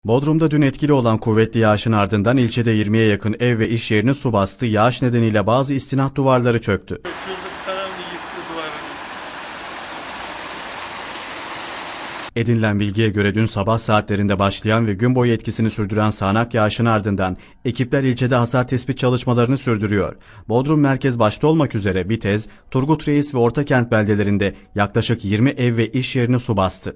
Bodrum'da dün etkili olan kuvvetli yağışın ardından ilçede 20'ye yakın ev ve iş yerini su bastı, yağış nedeniyle bazı istinat duvarları çöktü. Çocuk tarafını yıktı duvarını. Edinilen bilgiye göre dün sabah saatlerinde başlayan ve gün boyu etkisini sürdüren sağanak yağışın ardından ekipler ilçede hasar tespit çalışmalarını sürdürüyor. Bodrum merkez başta olmak üzere Bitez, Turgut Reis ve Ortakent beldelerinde yaklaşık 20 ev ve iş yerini su bastı.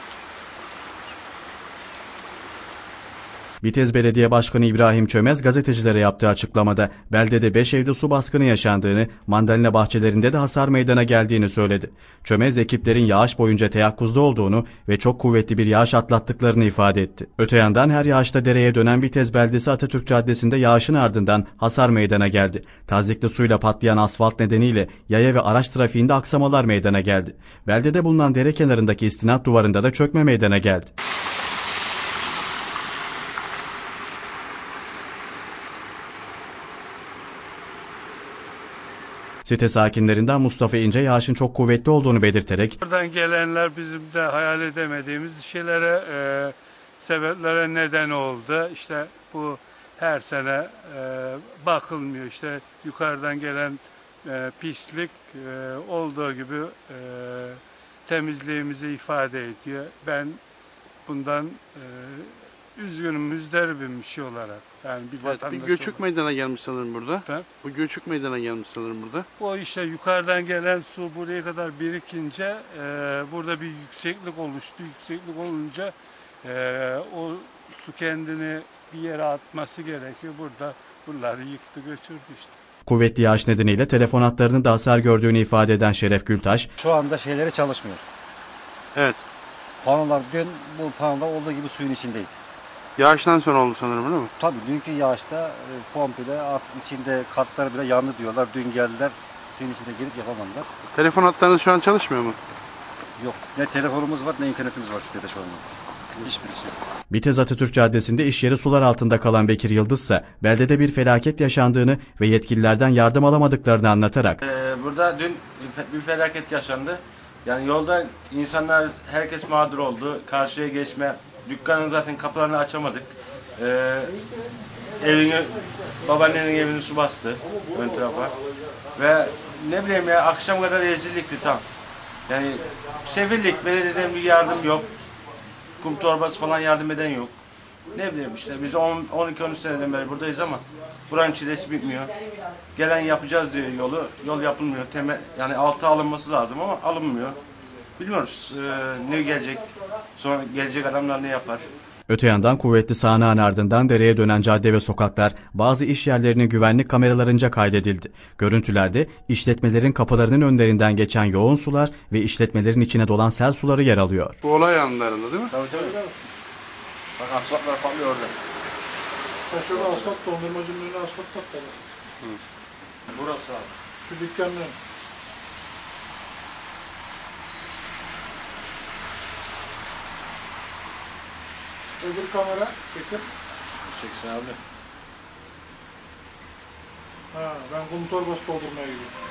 Bitez Belediye Başkanı İbrahim Çömez gazetecilere yaptığı açıklamada beldede 5 evde su baskını yaşandığını, mandalina bahçelerinde de hasar meydana geldiğini söyledi. Çömez ekiplerin yağış boyunca teyakkuzda olduğunu ve çok kuvvetli bir yağış atlattıklarını ifade etti. Öte yandan her yağışta dereye dönen Bitez beldesi Atatürk Caddesi'nde yağışın ardından hasar meydana geldi. Tazyikli suyla patlayan asfalt nedeniyle yaya ve araç trafiğinde aksamalar meydana geldi. Beldede bulunan dere kenarındaki istinat duvarında da çökme meydana geldi. Site sakinlerinden Mustafa İnce yağışın çok kuvvetli olduğunu belirterek Oradan gelenler bizim de hayal edemediğimiz şeylere, sebeplere neden oldu. İşte bu her sene bakılmıyor. İşte yukarıdan gelen pislik olduğu gibi temizliğimizi ifade ediyor. Ben bundan üzgünüm, müzdaribim bir şey olarak. Yani bir vatandaş bir göçük olarak. meydana gelmiş sanırım burada. Efendim? Bu göçük meydana gelmiş sanırım burada. O işte yukarıdan gelen su buraya kadar birikince burada bir yükseklik oluştu. Yükseklik olunca o su kendini bir yere atması gerekiyor. Burada bunları yıktı götürdü işte. kuvvetli yağış nedeniyle telefon hatlarının da hasar gördüğünü ifade eden Şeref Gültaş, Şu anda şeyleri çalışmıyor. Evet. Panolar dün bu panolar olduğu gibi suyun içindeydi. Yağıştan sonra oldu sanırım değil mi? Tabii dünkü yağışta komple artık içinde katlar bile yandı diyorlar. Dün geldiler suyun içine girip yapamadılar. Telefon hatlarınız şu an çalışmıyor mu? Yok, ne telefonumuz var ne internetimiz var sitede şu anda. Hiçbirisi yok. Bitez Atatürk Caddesi'nde iş yeri sular altında kalan Bekir Yıldız ise beldede bir felaket yaşandığını ve yetkililerden yardım alamadıklarını anlatarak Burada dün bir felaket yaşandı. Yani yolda insanlar, herkes mağdur oldu. Karşıya geçme, dükkanın zaten kapılarını açamadık. Babaannenin evini su bastı ön tarafa. Ve ne bileyim ya, akşam kadar rezillikti tam. Yani sevildik, belediyeden bir yardım yok. Kum torbası falan yardım eden yok. Ne bileyim işte biz 12-13 seneden beri buradayız ama buranın çilesi bitmiyor. Gelen yapacağız diyor yolu. Yol yapılmıyor. Yani altı alınması lazım ama alınmıyor. Bilmiyoruz ne gelecek. Sonra gelecek adamlar ne yapar. öte yandan kuvvetli sağanağın ardından dereye dönen cadde ve sokaklar bazı iş yerlerinin güvenlik kameralarınca kaydedildi. Görüntülerde işletmelerin kapılarının önlerinden geçen yoğun sular ve işletmelerin içine dolan sel suları yer alıyor. Bu olay anlarında değil mi? Tabii. Bak asfaltlar patlıyor orada. Ha şurada asfalt dondurmacının önüne asfalt patladı. Burası abi. Şu dükkanın. Öbür kamera çekim. Çeksin abi. Ha ben kum torbası doldurmaya gidiyorum.